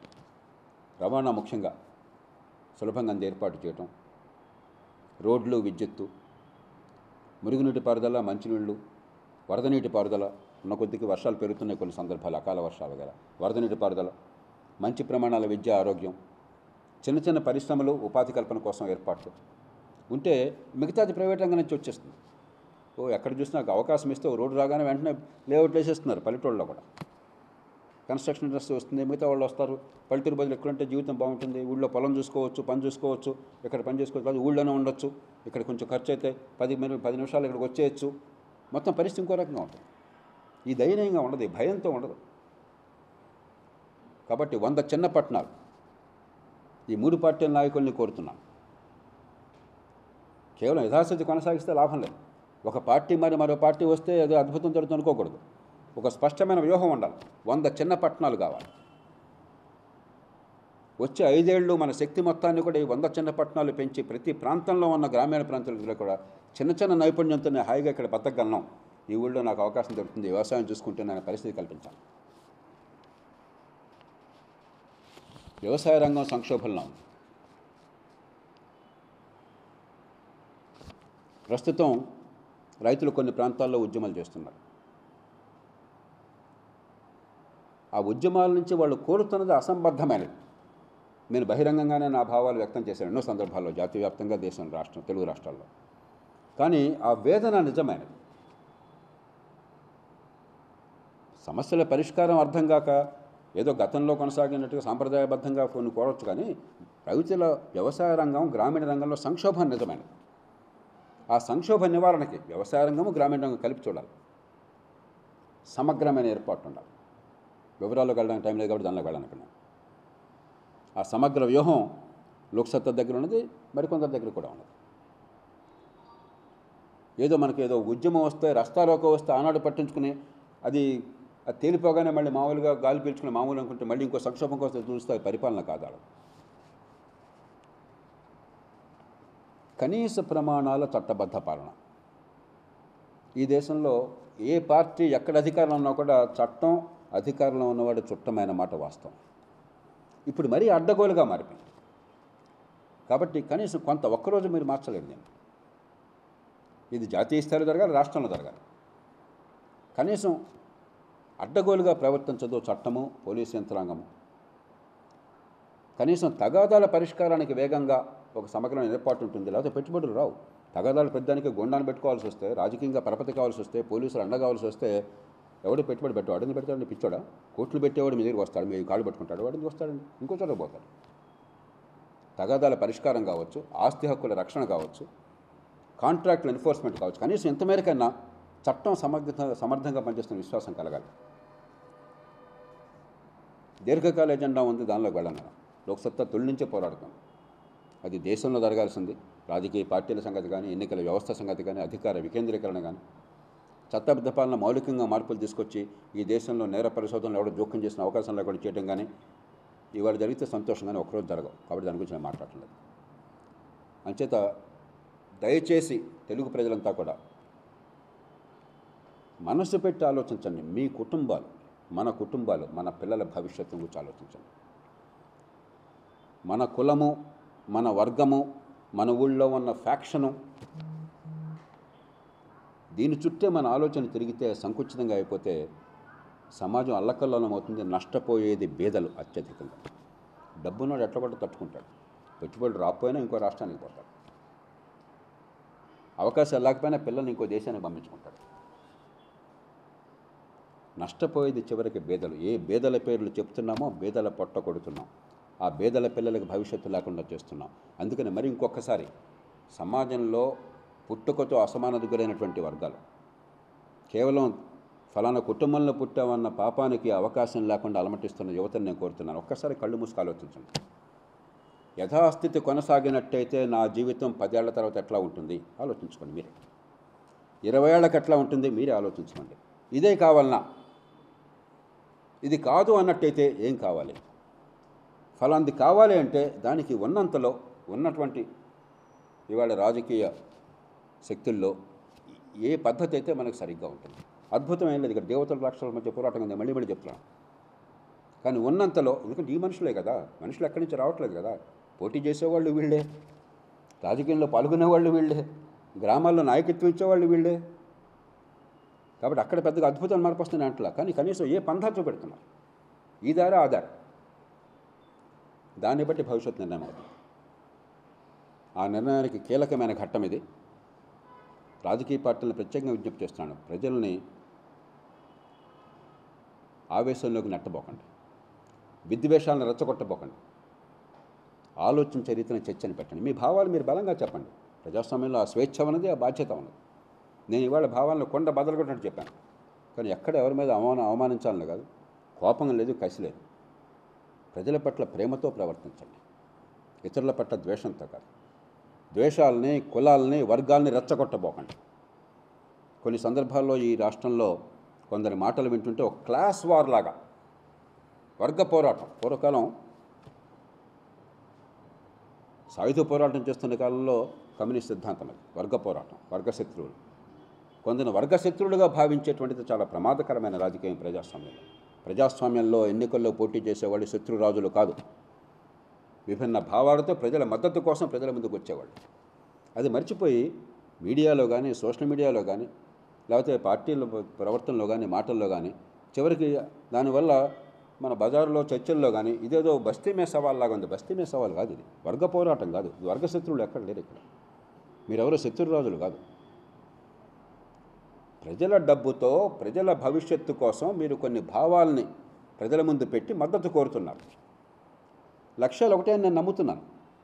రవాణా ముఖ్యంగా సులభంగా ఏర్పాటు చేయటం, రోడ్లు, విద్యుత్తు, మురుగునీటి పారుదల, మంచినీళ్ళు, వరద నీటి పారుదల, ఉన్న కొద్దికి వర్షాలు పెరుగుతున్నాయి కొన్ని సందర్భాలు, అకాల వర్షాలు గల వరద నీటి పారుదల, మంచి ప్రమాణాల విద్య, ఆరోగ్యం, చిన్న చిన్న పరిశ్రమలు, ఉపాధి కల్పన కోసం ఏర్పాట్లు ఉంటే మిగతాది ప్రైవేట్ రంగం నుంచి వచ్చేస్తుంది. ఓ ఎక్కడ చూసినా అవకాశం ఇస్తే రోడ్డు రాగానే వెంటనే లేఅవుట్లు వేసేస్తున్నారు. పల్లెటూళ్ళలో కూడా కన్స్ట్రక్షన్ ఇండస్ట్రీ వస్తుంది, మిగతా వాళ్ళు వస్తారు. పల్లెటూరు బదులు ఎక్కడంటే జీవితం బాగుంటుంది, ఊళ్ళో పొలం చూసుకోవచ్చు, పని చూసుకోవచ్చు, ఇక్కడ పని చేసుకోవచ్చు, కాదు ఊళ్ళోనే ఉండొచ్చు, ఇక్కడ కొంచెం ఖర్చు అయితే పది పది నిమిషాలు ఇక్కడికి వచ్చేయచ్చు. మొత్తం పరిస్థితి ఇంకో రకంగా ఉంటుంది. ఈ దయనీయంగా ఉండదు, ఈ భయంతో ఉండదు. కాబట్టి వంద చిన్న పట్టణాలు ఈ మూడు పార్టీల నాయకుల్ని కోరుతున్నాను. కేవలం యథాస్థితి కొనసాగిస్తే లాభం లేదు. ఒక పార్టీ మరి మరో పార్టీ వస్తే ఏదో అద్భుతం జరుగుతుంది అనుకోకూడదు. ఒక స్పష్టమైన వ్యూహం ఉండాలి. వంద చిన్న పట్టణాలు కావాలి. వచ్చే ఐదేళ్లు మన శక్తి మొత్తాన్ని కూడా ఈ వంద చిన్న పట్టణాలు పెంచి ప్రతి ప్రాంతంలో ఉన్న గ్రామీణ ప్రాంతాలలో కూడా చిన్న చిన్న నైపుణ్యంతో హాయిగా ఇక్కడ బతకగలను, ఈ ఊళ్ళో నాకు అవకాశం దొరుకుతుంది, వ్యవసాయం చూసుకుంటే నేను పరిస్థితి కల్పించాలి. వ్యవసాయ రంగం సంక్షోభంలో ఉంది. ప్రస్తుతం రైతులు కొన్ని ప్రాంతాల్లో ఉద్యమాలు చేస్తున్నారు. ఆ ఉద్యమాల నుంచి వాళ్ళు కోరుతున్నది అసంబద్ధమైనది. నేను బహిరంగంగానే నా భావాలు వ్యక్తం చేశాను ఎన్నో సందర్భాల్లో, జాతీయ వ్యాప్తంగా, దేశం, రాష్ట్రం, తెలుగు రాష్ట్రాల్లో. కానీ ఆ వేదన నిజమైనది. సమస్యల పరిష్కారం అర్థం కాక ఏదో గతంలో కొనసాగినట్టుగా సాంప్రదాయబద్ధంగా కొన్ని కోరవచ్చు, కానీ రైతుల వ్యవసాయ రంగం, గ్రామీణ రంగంలో సంక్షోభం నిజమైనది. ఆ సంక్షోభ నివారణకి వ్యవసాయ రంగము, గ్రామీణ రంగం కలిపి చూడాలి. సమగ్రమైన ఏర్పాటు ఉండాలి. వివరాల్లోకి వెళ్ళడానికి టైం లేదు కాబట్టి దానిలోకి వెళ్ళాలనుకున్నాను. ఆ సమగ్ర వ్యూహం లోక్సత్తా దగ్గర ఉన్నది, మరికొందరి దగ్గర కూడా ఉన్నది. ఏదో మనకి ఏదో ఉద్యమం వస్తే, రస్తాలోకి వస్తే ఆనాడు పట్టించుకుని అది అది తేలిపోగానే మళ్ళీ మామూలుగా గాలి పీల్చుకుని మామూలు అనుకుంటే మళ్ళీ ఇంకో సంక్షోభం కోసం చూస్తే పరిపాలన కాదాడు. కనీస ప్రమాణాల చట్టబద్ధ పాలన. ఈ దేశంలో ఏ పార్టీ ఎక్కడ అధికారంలో ఉన్నా కూడా చట్టం అధికారంలో ఉన్నవాడు చుట్టమైన మాట వాస్తవం. ఇప్పుడు మరీ అడ్డగోలుగా మారిపోయింది. కాబట్టి కనీసం కొంత ఒక్కరోజు మీరు మార్చలేరు. నేను ఇది జాతీయ స్థాయిలో జరగాలి, రాష్ట్రంలో జరగాలి. కనీసం అడ్డగోలుగా ప్రవర్తించదు చట్టము, పోలీసు యంత్రాంగము. కనీసం తగాదాల పరిష్కారానికి వేగంగా ఒక సమగ్రమైన ఏర్పాటు ఉంటుంది, లేకపోతే పెట్టుబడులు రావు. తగాదాలు పెద్దానికి గుండాన్ని పెట్టుకోవాల్సి వస్తే, రాజకీయంగా పరపతి కావాల్సి వస్తే, పోలీసులు అండ కావాల్సి వస్తే ఎవడు పెట్టుబడి పెట్టాడు? వాడిని పెడతాడని పిచ్చోడా? కోట్లు పెట్టేవాడు మీ దగ్గరికి వస్తాడు, మీ కాళ్ళు పెట్టుకుంటాడు, వాడిని వస్తాడండి, ఇంకో చోట పోతాడు. తగాదాల పరిష్కారం కావచ్చు, ఆస్తి హక్కుల రక్షణ కావచ్చు, కాంట్రాక్టుల ఎన్ఫోర్స్మెంట్ కావచ్చు, కనీసం ఎంత మేరకైనా చట్టం సమర్థ సమర్థంగా పనిచేస్తున్న విశ్వాసం కలగాలి. దీర్ఘకాల ఎజెండా ఉంది, దానిలోకి వెళ్ళను. లోక్సత్తా తొలి నుంచే పోరాడుతాం. అది దేశంలో జరగాల్సింది. రాజకీయ పార్టీల సంగతి కానీ, ఎన్నికల వ్యవస్థ సంగతి కానీ, అధికార వికేంద్రీకరణ కానీ చట్టబద్ధ పాలన మౌలికంగా మార్పులు తీసుకొచ్చి ఈ దేశంలో నేర పరిశోధనలు ఎవడో జోక్యం చేసిన అవకాశం లేకుండా చేయడం కానీ ఇవాళ జరిగితే సంతోషంగానే ఒకరోజు జరగవు. కాబట్టి దాని గురించి నేను మాట్లాడలేదు. అంచేత దయచేసి తెలుగు ప్రజలంతా కూడా మనసు పెట్టి ఆలోచించండి. మీ కుటుంబాలు, మన కుటుంబాలు, మన పిల్లల భవిష్యత్తు గురించి ఆలోచించండి. మన కులము, మన వర్గము, మన ఊళ్ళో ఉన్న ఫ్యాక్షను, దీని చుట్టే మన ఆలోచన తిరిగితే సంకుచితంగా అయిపోతే సమాజం అల్లకల్లోలం అవుతుంది. నష్టపోయేది బీదలు అత్యధికంగా. డబ్బున్నోడు ఎట్లా కూడా తట్టుకుంటాడు. పెట్టుబడులు రాకపోయినా ఇంకో రాష్ట్రానికి పోతాడు. అవకాశాలు లేకపోయినా పిల్లల్ని ఇంకో దేశానికి పంపించుకుంటాడు. నష్టపోయేది చివరికి బీదలు. ఏ బీదల పేర్లు చెప్తున్నామో బీదల పొట్ట కొడుతున్నాం. ఆ బీదల పిల్లలకు భవిష్యత్తు లేకుండా చేస్తున్నాం. అందుకని మరి ఇంకొకసారి సమాజంలో పుట్టుకతో అసమానత గురైనటువంటి వర్గాలు, కేవలం ఫలానా కుటుంబంలో పుట్టామన్న పాపానికి అవకాశం లేకుండా అలమటిస్తున్న యువతను నేను కోరుతున్నాను. ఒక్కసారి కళ్ళు మూసుకు ఆలోచించండి. యథాస్థితి కొనసాగినట్టయితే నా జీవితం పదేళ్ల తర్వాత ఎట్లా ఉంటుంది ఆలోచించుకోండి. మీరే ఇరవై ఏళ్ళకి ఎట్లా ఉంటుంది మీరే ఆలోచించుకోండి. ఇదే కావాలన్నా, ఇది కాదు అన్నట్టయితే ఏం కావాలి? ఫలాంది కావాలి అంటే దానికి ఉన్నంతలో ఉన్నటువంటి ఇవాళ రాజకీయ శక్తుల్లో ఏ పద్ధతి అయితే మనకు సరిగ్గా ఉంటుంది. అద్భుతం ఏం లేదు. ఇక్కడ దేవతల రాక్షసుల మధ్య పోరాటం ఉంది, మళ్ళీ మళ్ళీ చెప్తున్నాను. కానీ ఉన్నంతలో, ఎందుకంటే ఈ మనుషులే కదా, మనుషులు ఎక్కడి నుంచి రావట్లేదు కదా. పోటీ చేసేవాళ్ళు వీళ్ళే, రాజకీయంలో పాల్గొనేవాళ్ళు వీళ్ళే, గ్రామాల్లో నాయకత్వం ఇచ్చేవాళ్ళు వీళ్ళే. కాబట్టి అక్కడ పెద్దగా అద్భుతాలు మార్పు వస్తుంది అంటలా. కానీ కనీసం ఏ పంథా చూపెడుతున్నారు, ఈ దారి ఆ దారి, దాన్ని బట్టి భవిష్యత్తు నిర్ణయం అవుతుంది. ఆ నిర్ణయానికి కీలకమైన ఘట్టం ఇది. రాజకీయ పార్టీలను ప్రత్యేకంగా విజ్ఞప్తి చేస్తున్నాను. ప్రజల్ని ఆవేశంలోకి నెట్టబోకండి, విద్వేషాలను రెచ్చగొట్టబోకండి. ఆలోచించే రీతిని చర్చని పెట్టండి. మీ భావాలు మీరు బలంగా చెప్పండి. ప్రజాస్వామ్యంలో ఆ స్వేచ్ఛ ఉన్నది, ఆ బాధ్యత ఉన్నది. నేను ఇవాళ భావాలను కొండ బదలగొట్టినట్టు చెప్పాను. కానీ ఎక్కడ ఎవరి మీద అవమానం అవమానించాలని కాదు, కోపం లేదు, కసి లేదు. ప్రజల పట్ల ప్రేమతో ప్రవర్తించండి, ఇతరుల పట్ల ద్వేషంతో కాదు. ద్వేషాలని, కులాలని, వర్గాల్ని రెచ్చగొట్టబోకండి. కొన్ని సందర్భాల్లో ఈ రాష్ట్రంలో కొందరి మాటలు వింటుంటే ఒక క్లాస్ వార్ లాగా, వర్గ పోరాటం. పూర్వకాలం సాయుధ పోరాటం చేస్తున్న కాలంలో కమ్యూనిస్ట్ సిద్ధాంతం అది, వర్గ పోరాటం, వర్గ శత్రువులు. కొందరు వర్గ శత్రువులుగా భావించేటువంటిది చాలా ప్రమాదకరమైన రాజకీయం ప్రజాస్వామ్యంలో. ప్రజాస్వామ్యంలో ఎన్నికల్లో పోటీ చేసేవాళ్ళు శత్రురాజులు కాదు. విభిన్న భావాలతో ప్రజల మద్దతు కోసం ప్రజల ముందుకు వచ్చేవాళ్ళు. అది మర్చిపోయి మీడియాలో కానీ, సోషల్ మీడియాలో కానీ, లేకపోతే పార్టీల ప్రవర్తనలో కానీ, మాటల్లో కానీ, చివరికి దానివల్ల మన బజారులో చర్చల్లో కానీ ఇదేదో బస్తీ మే సవాల్ లాగా ఉంది. బస్తీ మే సవాల్ కాదు, ఇది వర్గ పోరాటం కాదు. వర్గ శత్రువులు ఎక్కడ లేరు ఇక్కడ. మీరెవరో శత్రురాజులు కాదు. ప్రజల డబ్బుతో ప్రజల భవిష్యత్తు కోసం మీరు కొన్ని భావాల్ని ప్రజల ముందు పెట్టి మద్దతు కోరుతున్నారు. లక్ష్యాలు ఒకటే అని నేను నమ్ముతున్నాను.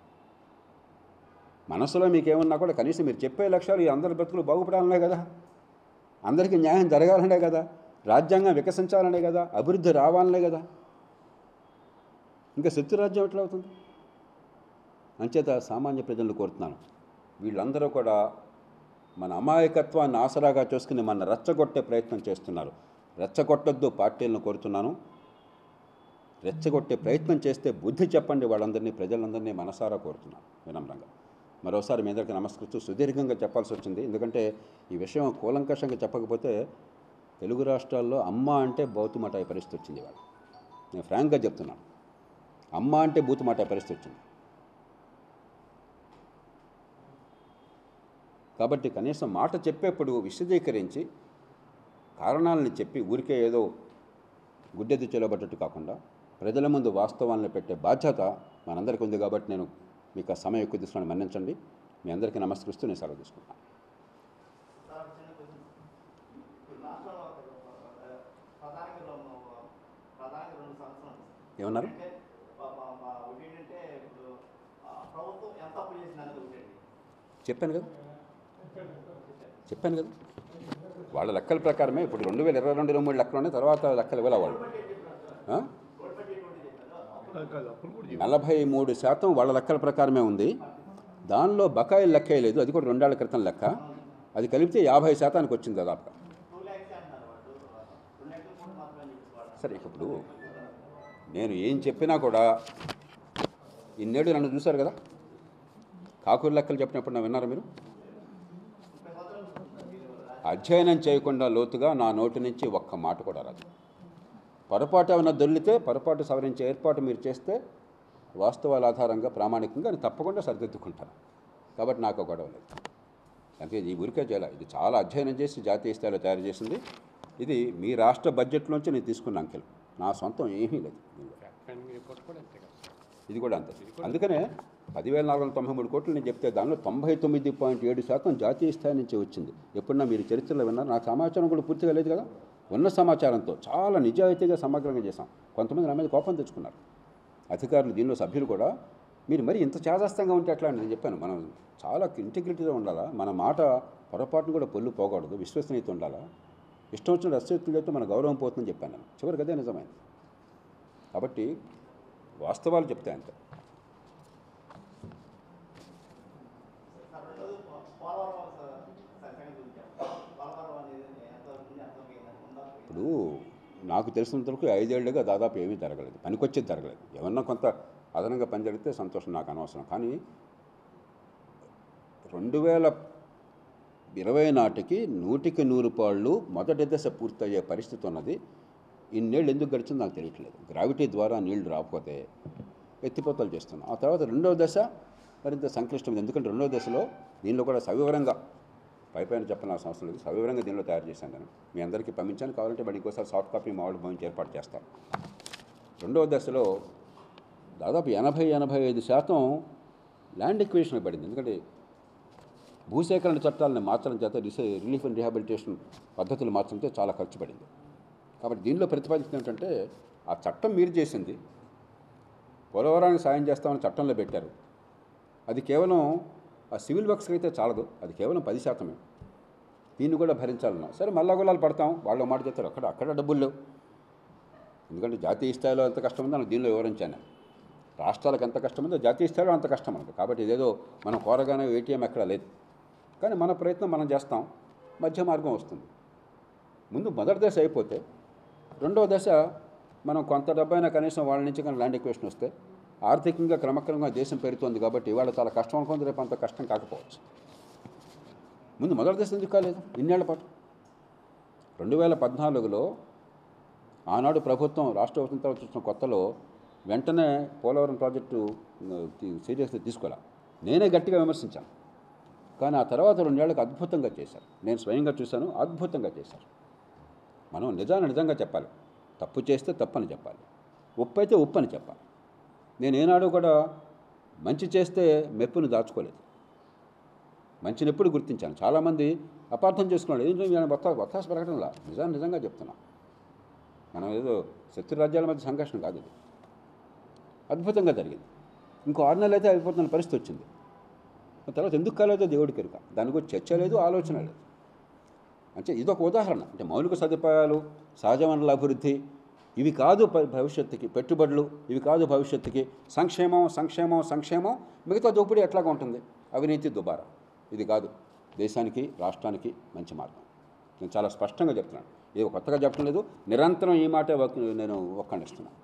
మనసులో మీకేమన్నా కూడా కనీసం మీరు చెప్పే లక్ష్యాలు ఈ అందరి బ్రతుకులు బాగుపడాలనే కదా, అందరికీ న్యాయం జరగాలనే కదా, రాజ్యాంగం వికసించాలనే కదా, అభివృద్ధి రావాలనే కదా. ఇంకా శత్రురాజ్యం ఎట్లా అవుతుంది? అంచేత సామాన్య ప్రజలను కోరుతున్నాను, వీళ్ళందరూ కూడా మన అమాయకత్వాన్ని ఆసరాగా చూసుకుని మన రెచ్చగొట్టే ప్రయత్నం చేస్తున్నారు. రెచ్చగొట్టొద్దు పార్టీలను కోరుతున్నాను. రెచ్చగొట్టే ప్రయత్నం చేస్తే బుద్ధి చెప్పండి వాళ్ళందరినీ, ప్రజలందరినీ మనసారా కోరుతున్నాను వినమ్రంగా. మరోసారి మీ అందరికీ నమస్కరిస్తూ సుదీర్ఘంగా చెప్పాల్సి వచ్చింది. ఎందుకంటే ఈ విషయం కూలంకషంగా చెప్పకపోతే తెలుగు రాష్ట్రాల్లో అమ్మ అంటే బూతుమాట పరిస్థితి వచ్చింది. ఇవాళ నేను ఫ్రాంక్గా చెప్తున్నాను, అమ్మ అంటే బూతుమాట పరిస్థితి వచ్చింది. కాబట్టి కనీసం మాట చెప్పేప్పుడు విశదీకరించి కారణాలను చెప్పి ఊరికే ఏదో గుడ్డెద్దు చెలబట్టట్టు కాకుండా ప్రజల ముందు వాస్తవాలను పెట్టే బాధ్యత మనందరికీ ఉంది. కాబట్టి నేను మీకు ఆ సమయం ఎక్కువ తీసుకుని మన్నించండి. మీ అందరికీ నమస్కరిస్తూ నేను సెలవు తీసుకుంటాను. ఏమన్నారు? చెప్పాను కదా చెప్పాను కదా వాళ్ళ లెక్కల ప్రకారమే ఇప్పుడు రెండు వేల ఇరవై రెండు ఇరవై మూడు లెక్కలు ఉన్నాయి. తర్వాత లెక్కలు ఇవ్వాలి వాళ్ళు. నలభై మూడు శాతం వాళ్ళ లెక్కల ప్రకారమే ఉంది. దానిలో బకాయిలు లెక్కే లేదు, అది కూడా రెండేళ్ల క్రితం లెక్క. అది కలిపితే యాభై శాతానికి వచ్చింది దాదాపుగా. సరే ఇప్పుడు నేను ఏం చెప్పినా కూడా ఇన్నేళ్ళు నన్ను చూశారు కదా, కాకూరు లెక్కలు చెప్పినప్పుడు నా విన్నారా మీరు? అధ్యయనం చేయకుండా లోతుగా నా నోటి నుంచి ఒక్క మాట కూడా రాదు. పొరపాటు ఏమైనా దొల్లితే పొరపాటు సవరించే ఏర్పాటు మీరు చేస్తే వాస్తవాల ఆధారంగా ప్రామాణికంగా నేను తప్పకుండా సరిదిద్దుకుంటాను. కాబట్టి నాకు గొడవ లేదు. అంతే, ఈ ఊరికే చేయాలి. ఇది చాలా అధ్యయనం చేసి జాతీయ స్థాయిలో తయారు చేసింది. ఇది మీ రాష్ట్ర బడ్జెట్లోంచి నేను తీసుకున్న అంకెలు, నా సొంతం ఏమీ లేదు. ఇది కూడా అంతే. అందుకనే పదివేల నాలుగు వందల తొంభై మూడు కోట్లు నేను చెప్తే దానిలో తొంభై తొమ్మిది పాయింట్ ఏడు శాతం జాతీయ స్థాయి నుంచి వచ్చింది. ఎప్పుడన్నా మీరు చరిత్రలో విన్నారు? నాకు సమాచారం కూడా పూర్తిగా లేదు కదా. ఉన్న సమాచారంతో చాలా నిజాయితీగా సమగ్రంగా చేశాం. కొంతమంది నా మీద కోపం తెచ్చుకున్నారు అధికారులు, దీనిలో సభ్యులు కూడా. మీరు మరి ఇంత చేదస్తంగా ఉంటే ఎట్లా అని నేను చెప్పాను. మనం చాలా ఇంటిగ్రిటీగా ఉండాలా, మన మాట పొరపాటును కూడా పొల్లు పోకూడదు, విశ్వసనీయత ఉండాలా. ఇష్టం వచ్చిన రసీతులు అయితే మన గౌరవం పోతుందని చెప్పాను నేను. చివరికి అదే నిజమైంది. కాబట్టి వాస్తవాలు చెప్తే అంతే. ఇప్పుడు నాకు తెలిసినంతవరకు ఐదేళ్లుగా దాదాపు ఏమీ జరగలేదు, పనికొచ్చేది జరగలేదు. ఏమన్నా కొంత అదనంగా పని జరిగితే సంతోషం, నాకు అనవసరం. కానీ రెండు వేల ఇరవై నాటికి నూటికి నూరు పాళ్ళు మొదటి దశ పూర్తయ్యే పరిస్థితి ఉన్నది. ఇన్నేళ్ళు ఎందుకు గడిచిందో నాకు తెలియట్లేదు. గ్రావిటీ ద్వారా నీళ్లు రాకపోతే ఎత్తిపోతలు చేస్తున్నాం. ఆ తర్వాత రెండవ దశ మరింత సంక్లిష్టమైంది. ఎందుకంటే రెండవ దశలో దీనిలో కూడా సవివరంగా పైపైన చెప్పాల్సిన అవసరం లేదు, సవివరంగా దీనిలో తయారు చేశాను నేను. మీ అందరికీ పంపించాను. కావాలంటే బడి ఇంకోసారి సాఫ్ట్ కాపీ మామిడి భవించి ఏర్పాటు చేస్తాను. రెండవ దశలో దాదాపు ఎనభై ఎనభై ఐదు శాతం ల్యాండ్ ఎక్విజిషన్ పడింది. ఎందుకంటే భూసేకరణ చట్టాలను మార్చడం చేత రిసే రిలీఫ్ అండ్ రిహాబిలిటేషన్ పద్ధతులు మార్చడంతో చాలా ఖర్చు పడింది. కాబట్టి దీనిలో ప్రతిపాదించింది ఏంటంటే, ఆ చట్టం మీరు చేసింది, పోలవరానికి సాయం చేస్తామని చట్టంలో పెట్టారు. అది కేవలం ఆ సివిల్ వర్క్స్కి అయితే చాలదు, అది కేవలం పది శాతమే. దీన్ని కూడా భరించాలన్నా సరే మల్లాగొల్లాలు పడతాం. వాళ్ళు మాట చెప్తారు, అక్కడ అక్కడ డబ్బులు లేవు. ఎందుకంటే జాతీయ స్థాయిలో ఎంత కష్టం ఉందో నాకు దీనిలో వివరించాను. రాష్ట్రాలకు ఎంత కష్టం ఉందో జాతీయ స్థాయిలో అంత కష్టం మనకు. కాబట్టి ఇదేదో మనం కోరగానే ఏటీఎం ఎక్కడ లేదు. కానీ మన ప్రయత్నం మనం చేస్తాం, మధ్య మార్గం వస్తుంది. ముందు మొదటి దశ అయిపోతే రెండవ దశ మనం కొంత డబ్బైనా కనీసం వాళ్ళ నుంచి కానీ ల్యాండ్ ఎక్విజిషన్ వస్తే ఆర్థికంగా క్రమక్రమంగా దేశం పెరుగుతుంది. కాబట్టి ఇవాళ చాలా కష్టం అనుకుంది, రేపు అంత కష్టం కాకపోవచ్చు. ముందు మొదటి దశ ఎందుకు కాలేదు ఇన్నేళ్ల పాటు? రెండు వేల పద్నాలుగులో ఆనాడు ప్రభుత్వం రాష్ట్ర ప్రభుత్వం తర్వాత వచ్చిన కొత్తలో వెంటనే పోలవరం ప్రాజెక్టు సీరియస్గా తీసుకోలే. నేనే గట్టిగా విమర్శించాను. కానీ ఆ తర్వాత రెండేళ్లకు అద్భుతంగా చేశారు. నేను స్వయంగా చూశాను, అద్భుతంగా చేశారు. మనం నిజాన్ని నిజంగా చెప్పాలి, తప్పు చేస్తే తప్పని చెప్పాలి, ఉప్పు అయితే ఉప్పు అని చెప్పాలి. నేను ఏనాడు కూడా మంచి చేస్తే మెప్పును దాచుకోలేదు, మంచిని ఎప్పుడు గుర్తించాను. చాలామంది అపార్థం చేసుకున్నాడు, ఏం బొత్త బొత్తాస ప్రకటనలా. నిజాన్ని నిజంగా చెప్తున్నాం. మనం ఏదో శత్రు రాజ్యాల మధ్య సంఘర్షణ కాదు, ఇది అద్భుతంగా జరిగింది. ఇంకో ఆరు నెలలు అయితే అయిపోతున్న పరిస్థితి వచ్చింది. తర్వాత ఎందుకు కాలేదో దేవుడికి ఎరుక. దాని గురించి చర్చ లేదు, ఆలోచన లేదు. అంటే ఇదొక ఉదాహరణ. అంటే మౌలిక సదుపాయాలు, సహజ వనరుల అభివృద్ధి ఇవి కాదు భవిష్యత్తుకి, పెట్టుబడులు ఇవి కాదు భవిష్యత్తుకి. సంక్షేమం సంక్షేమం సంక్షేమం, మిగతా దోపిడీ ఎట్లాగా ఉంటుంది, అవినీతి దుబారా. ఇది కాదు దేశానికి, రాష్ట్రానికి మంచి మార్గం. నేను చాలా స్పష్టంగా చెప్తున్నాను, ఇది కొత్తగా చెప్పడం లేదు, నిరంతరం ఈ మాట నేను ఒక్కడిస్తున్నాను.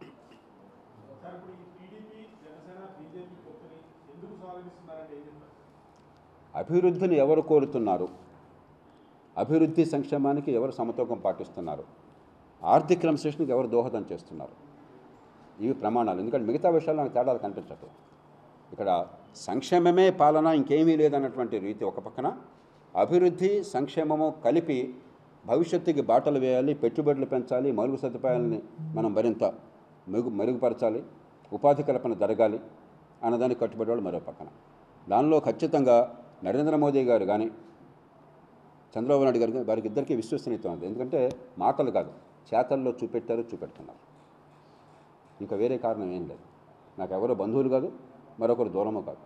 అభివృద్ధిని ఎవరు కోరుతున్నారు, అభివృద్ధి సంక్షేమానికి ఎవరు సమతూకం పాటిస్తున్నారు, ఆర్థిక క్రమశిక్షణకు ఎవరు దోహదం చేస్తున్నారు, ఇవి ప్రమాణాలు. ఎందుకంటే మిగతా విషయాలు నాకు తేడాలు కనిపించట్లేదు. ఇక్కడ సంక్షేమమే పాలన, ఇంకేమీ లేదన్నటువంటి రీతి ఒక పక్కన, అభివృద్ధి సంక్షేమము కలిపి భవిష్యత్తుకి బాటలు వేయాలి, పెట్టుబడులు పెంచాలి, మౌలిక సదుపాయాలని మనం మరింత మెరుగు మెరుగుపరచాలి, ఉపాధి కల్పన జరగాలి అన్నదానికి కట్టుబడి వాళ్ళు మరో పక్కన. దానిలో ఖచ్చితంగా నరేంద్ర మోదీ గారు కానీ చంద్రబాబు నాయుడు గారు వారికి ఇద్దరికీ విశ్వసనీయత ఉంది. ఎందుకంటే మాటలు కాదు, చేతల్లో చూపెట్టారు, చూపెడుతున్నారు. ఇంకా వేరే కారణం ఏం లేదు. నాకు ఎవరో బంధువులు కాదు, మరొకరు దూరము కాదు.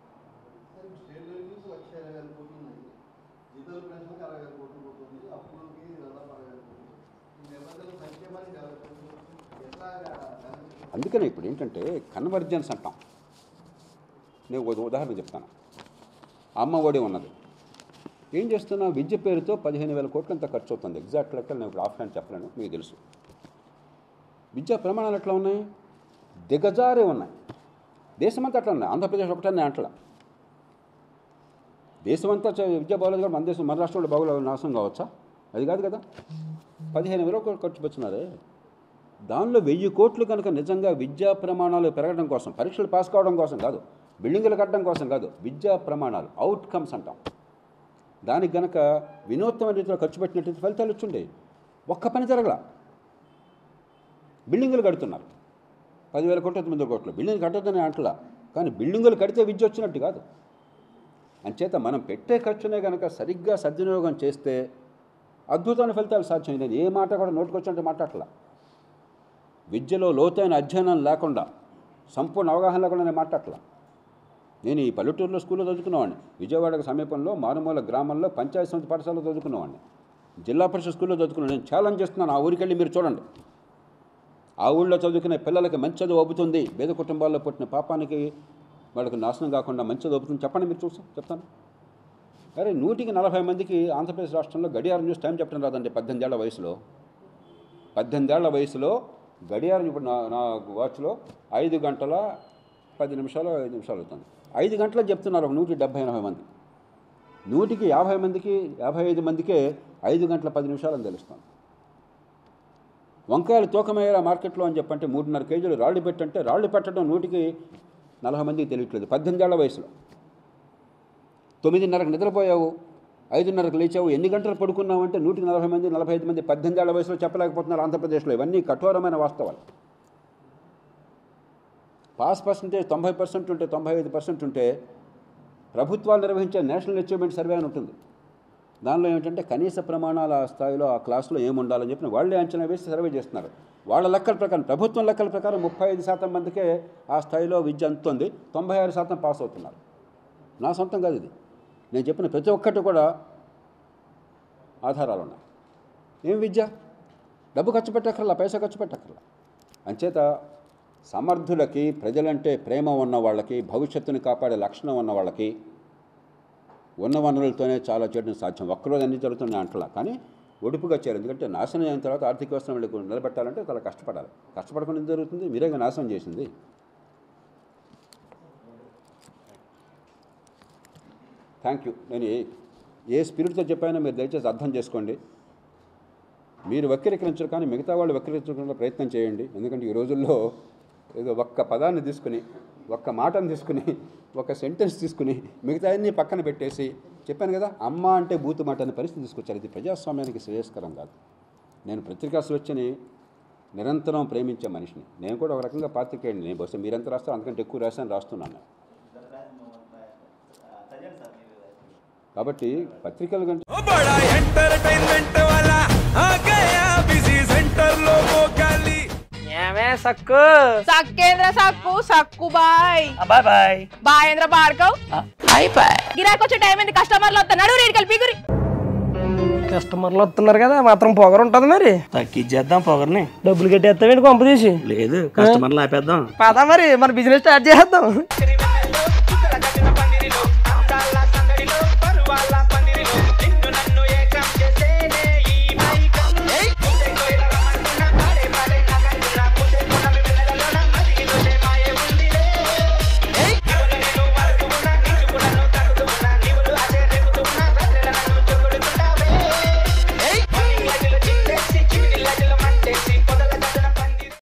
అందుకనే ఇప్పుడు ఏంటంటే కన్వర్జెన్స్ అంటాం. నేను ఒక ఉదాహరణ చెప్తాను. అమ్మ ఒడి ఉన్నది, ఏం చేస్తున్నా విద్య పేరుతో పదిహేను వేల కోట్లంత ఖర్చు అవుతుంది. ఎగ్జాక్ట్ లెక్కలు నేను ఇప్పుడు ఆఫ్లైన్ చెప్పలేను, మీకు తెలుసు. విద్యా ప్రమాణాలు ఎట్లా ఉన్నాయి? దిగజారే ఉన్నాయి. దేశమంతా అట్లా ఉన్నాయి. ఆంధ్రప్రదేశ్ ఒకటే అట్లా. దేశమంతా విద్యా బాగోలేదు కూడా మన దేశం మన రాష్ట్రంలో బాగోలేదు నాశనం కావచ్చా? అది కాదు కదా. పదిహేను వేల కోట్లు ఖర్చు పెట్టున్నారే. దానిలో వెయ్యి కోట్లు కనుక నిజంగా విద్యా ప్రమాణాలు పెరగడం కోసం, పరీక్షలు పాస్ కావడం కోసం కాదు, బిల్డింగులు కట్టడం కోసం కాదు, విద్యా ప్రమాణాలు అవుట్కమ్స్ అంటాం, దానికి గనక వినూత్నమైన రీతిలో ఖర్చు పెట్టినట్టు ఫలితాలు వచ్చుండే. ఒక్క పని జరగల. బిల్డింగులు కడుతున్నారు, పదివేల కోట్లు తొమ్మిది కోట్లు బిల్డింగ్ కట్టొద్దని అంటలా, కానీ బిల్డింగులు కడితే విద్య వచ్చినట్టు కాదు. అంచేత మనం పెట్టే ఖర్చునే కనుక సరిగ్గా సద్వినియోగం చేస్తే అద్భుతమైన ఫలితాలు సాధ్యం. నేను ఏ మాట కూడా నోటుకొచ్చినట్టు మాట్లాడలా. విద్యలో లోతైన అధ్యయనం లేకుండా, సంపూర్ణ అవగాహన లేకుండా నేను మాట్లాడలా. నేను ఈ పల్లెటూరులో స్కూల్లో చదువుకున్నవాడిని, విజయవాడకు సమీపంలో మారుమూల గ్రామంలో పంచాయతీ సమితి పాఠశాలలో చదువుకున్నవాడిని, జిల్లా పరిషత్ స్కూల్లో చదువుకున్నాను. నేను ఛాలెంజ్ చేస్తున్నాను, ఆ ఊరికి వెళ్ళి మీరు చూడండి. ఆ ఊళ్ళో చదువుకునే పిల్లలకి మంచి చదువు అవుతుంది, పేద కుటుంబాల్లో పుట్టిన పాపానికి వాళ్ళకి నాశనం కాకుండా మంచి చదువు అవుతుంది. చెప్పండి, మీరు చూసాం చెప్తాను. అరే నూటికి నలభై మందికి ఆంధ్రప్రదేశ్ రాష్ట్రంలో గడియారం చూసి టైం చెప్పడం రాదండి. పద్దెనిమిది ఏళ్ల వయసులో పద్దెనిమిది ఏళ్ల వయసులో గడియారం ఇప్పుడు నా నా వాచ్లో ఐదు గంటల పది నిమిషాలు ఐదు నిమిషాలు అవుతుంది. ఐదు గంటలకు చెప్తున్నారు ఒక నూటి డెబ్బై ఎనభై మంది. నూటికి యాభై మందికి యాభై ఐదు మందికే ఐదు గంటల పది నిమిషాలు అని తెలుస్తాను. వంకాయలు తూకమయ్యారా మార్కెట్లో అని చెప్పంటే మూడున్నర కేజీలు రాళ్ళు పెట్టంటే రాళ్ళు పెట్టడం నూటికి నలభై మందికి తెలియట్లేదు. పద్దెనిమిది ఏళ్ల వయసులో తొమ్మిదిన్నరకు నిద్రపోయావు, ఐదున్నరకు లేచావు, ఎన్ని గంటలు పడుకున్నావు అంటే నూటికి నలభై మంది నలభై ఐదు మంది పద్దెనిమిది ఏళ్ల వయసులో చెప్పలేకపోతున్నారు ఆంధ్రప్రదేశ్లో. ఇవన్నీ కఠోరమైన వాస్తవాలు. పాస్ పర్సంటేజ్ తొంభై పర్సెంట్ ఉంటే తొంభై ఐదు పర్సెంట్ ఉంటే ప్రభుత్వాలు నిర్వహించే నేషనల్ అచీవ్మెంట్ సర్వే అని ఉంటుంది. దానిలో ఏమిటంటే కనీస ప్రమాణాల స్థాయిలో ఆ క్లాసులో ఏముండాలని చెప్పిన వాళ్ళే అంచనా వేసి సర్వే చేస్తున్నారు. వాళ్ళ లెక్కల ప్రకారం, ప్రభుత్వం లెక్కల ప్రకారం ముప్పై ఐదు శాతం మందికే ఆ స్థాయిలో విద్య అందుతుంది, తొంభై ఆరు శాతం పాస్ అవుతున్నారు. నా సొంతం కాదు ఇది, నేను చెప్పిన ప్రతి ఒక్కటి కూడా ఆధారాలు ఉన్నాయి. ఏం విద్య? డబ్బు ఖర్చు పెట్టక్కర్లా, పైసా ఖర్చు పెట్టక్కర్లా. అంచేత సమర్థులకి, ప్రజలంటే ప్రేమ ఉన్న వాళ్ళకి, భవిష్యత్తుని కాపాడే లక్షణం ఉన్న వాళ్ళకి ఉన్న వనరులతోనే చాలా చేయడం సాధ్యం. ఒక్కరోజు అన్ని జరుగుతున్నాయి అంటలా, కానీ ఒడుపుగా చేయాలి. ఎందుకంటే నాశనం అయిన తర్వాత ఆర్థిక వ్యవస్థను వెళ్ళి నిలబెట్టాలంటే చాలా కష్టపడాలి. కష్టపడకుండా ఏం జరుగుతుంది? మీరేగా నాశనం చేసింది. Thank you. నేను ఏ స్పిరిట్తో చెప్పానో మీరు దయచేసి అర్థం చేసుకోండి. మీరు వక్రీకరించరు, కానీ మిగతా వాళ్ళు వక్రీకరించకుండా ప్రయత్నం చేయండి. ఎందుకంటే ఈ రోజుల్లో ఏదో ఒక్క పదాన్ని తీసుకుని, ఒక్క మాటను తీసుకుని, ఒక సెంటెన్స్ తీసుకుని మిగతా అన్నీ పక్కన పెట్టేసి, చెప్పాను కదా అమ్మ అంటే బూతు మాట అనే పరిస్థితి తీసుకొచ్చారు. ఇది ప్రజాస్వామ్యానికి శ్రేయస్కరం కాదు. నేను పత్రికా స్వేచ్ఛని నిరంతరం ప్రేమించే మనిషిని. నేను కూడా ఒక రకంగా పాత్రికేయుడిని. నేను బహుశా మీరెంత రాస్తారో అంతకంటే ఎక్కువ రాశాను, రాస్తున్నాను. కాబట్టి పత్రికలు కంటే సక్కు సక్కేంద్ర సక్కు సక్కు బాయ్ బాయ్ బాయ్ బాయేంద్ర భార్గవ్ బాయ్ బాయ్. గిరాకి వచ్చే టైం ఏంది? కస్టమర్లు వస్తున్నాడు, రేడికల్ పీగురి. కస్టమర్లు వస్తున్నారు కదా, మాత్రం పొగరు ఉంటది. మరి తగ్గించేద్దాం పొగర్ని. డబ్బులు కట్టేస్తామేంటి కొంప తీసి? లేదు, కస్టమర్లు ఆపేద్దాం. పదా మరి మన బిజినెస్ స్టార్ట్ చేద్దాం.